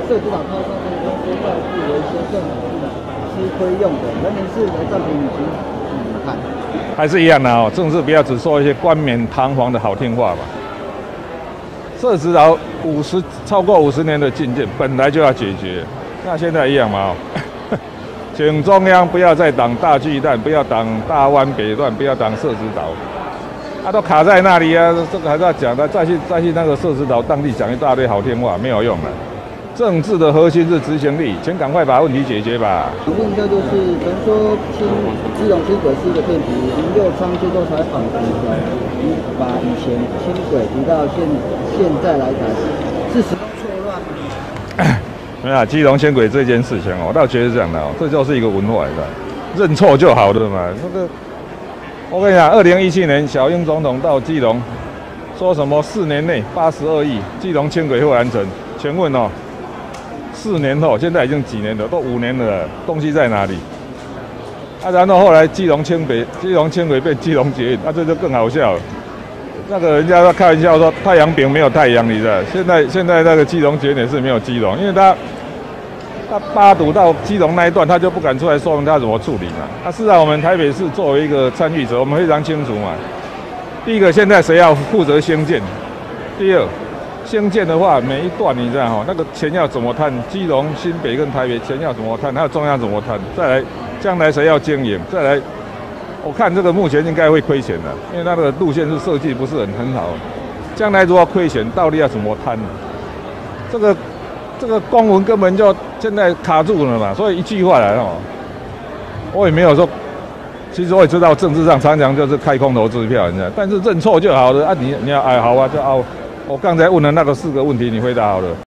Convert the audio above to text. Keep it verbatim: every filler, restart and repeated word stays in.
社子岛超商这个公司在地有一些政府是吃亏用的，人民市的占比已经怎么看？ 还是一样的哦，政治不要只说一些冠冕堂皇的好听话吧。社子岛五十超过五十年的禁建本来就要解决，那现在一样嘛哦，请中央不要再挡大巨蛋，不要挡大湾北段，不要挡社子岛。 他、啊、都卡在那里啊！这个还是要讲的，再去再去那个社子岛当地讲一大堆好听话，没有用的。政治的核心是执行力，请赶快把问题解决吧。 请问一下，就是可能说轻基隆轻轨是一个骗局，林右昌接受采访的时候，你把以前轻轨提到现现在来讲是事实错乱吗？ 没有、啊，基隆轻轨这件事情哦，我倒觉得是这样的哦，这就是一个文化，是吧？认错就好了嘛，那个。 我跟你讲，二零一七年小英总统到基隆，说什么四年内八十二亿基隆轻轨会完成？请问哦，四年后，现在已经几年了，都五年了，东西在哪里？啊，然后后来基隆轻轨，基隆轻轨变基隆捷运，那、啊、这就更好笑了。那个人家在开玩笑说太阳饼没有太阳，你知道？现在现在那个基隆捷运也是没有基隆，因为他。 他八堵到基隆那一段，他就不敢出来说明他怎么处理嘛。那、啊、事实上，我们台北市作为一个参与者，我们非常清楚嘛。第一个，现在谁要负责兴建？第二，兴建的话，每一段你知道哈，那个钱要怎么摊？基隆、新北跟台北钱要怎么摊？还有中央怎么摊？再来，将来谁要经营？再来，我看这个目前应该会亏钱的，因为那个路线是设计不是很很好。将来如果亏钱，到底要怎么摊？这个。 这个公文根本就现在卡住了嘛，所以一句话来哦，我也没有说，其实我也知道政治上常常就是开空头支票，你知道，但是认错就好了啊你，你你要哎好啊，就啊，我刚才问的那个四个问题你回答好了。